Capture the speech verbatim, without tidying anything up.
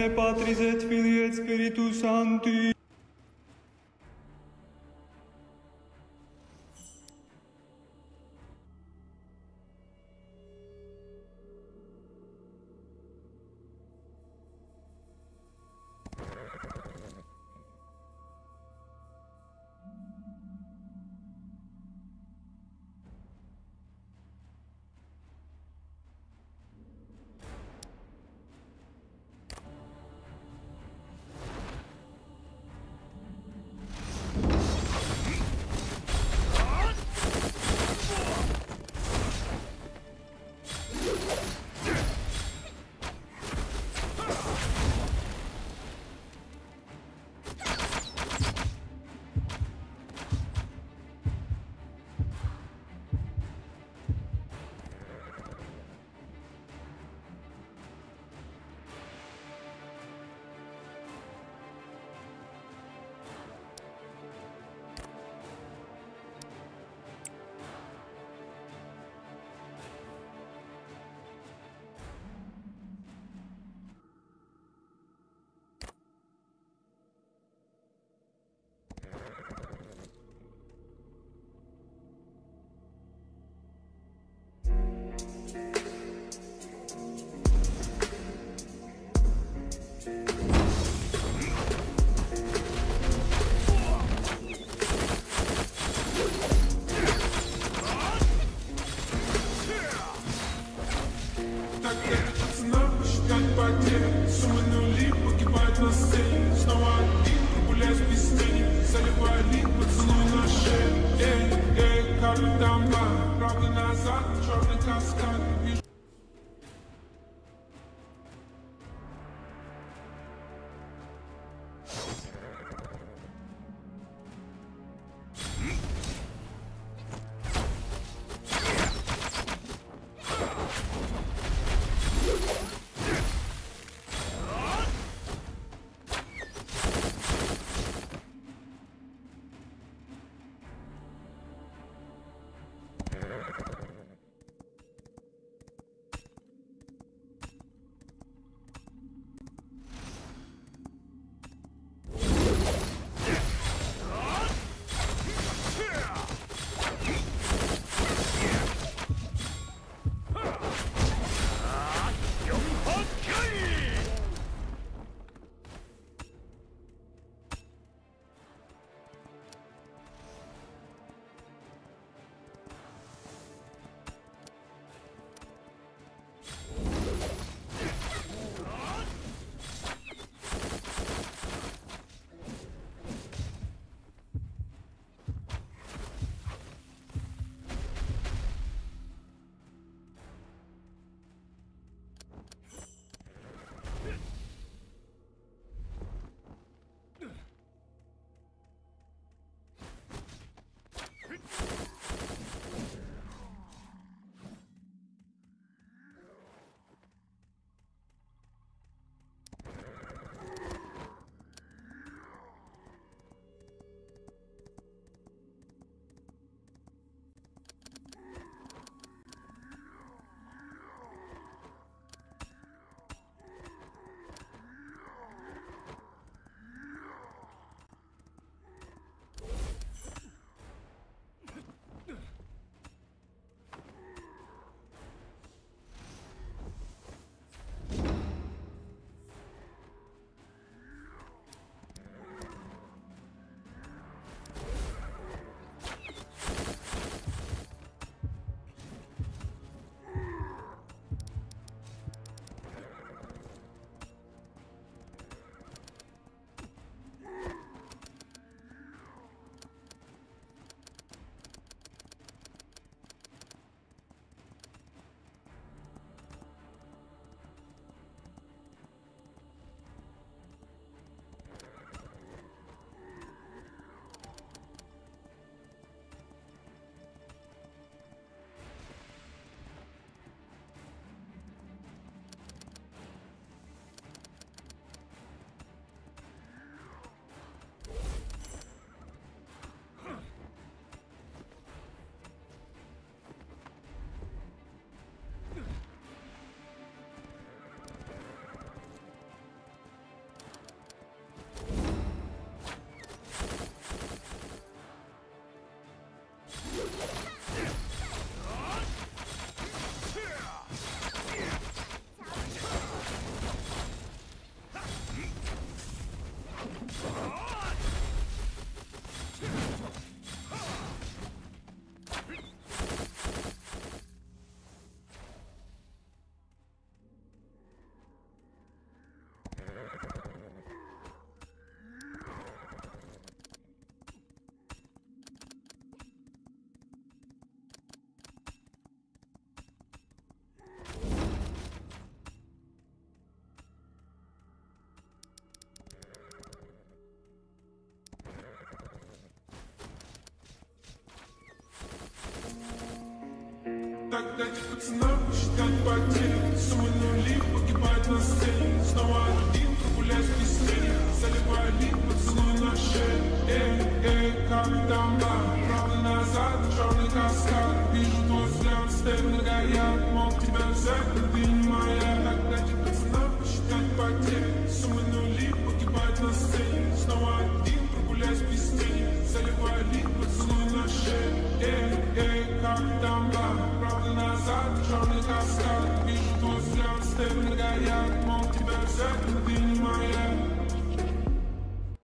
nomine Patris et Filii et Spiritus Sancti. когда эти пацанам посчитать потери. Суммы нули погибать на сцене. Снова один прогуляюсь без тени. Заливаю лик, поцелуй на шею. Эй, эй, как там бар? Правда назад, черный каскад. Вижу твой взгляд, степ на горят. Мог тебя взять, но ты не моя. Когда эти пацанам посчитать потери. Суммы нули погибать на сцене. Снова один прогуляюсь без тени. Заливаю лик, поцелуй на шею. Эй, эй, как там бар? Правда назад, черный каскад. Вижу твой взгляд, степ на горят. Мог тебя взять, но ты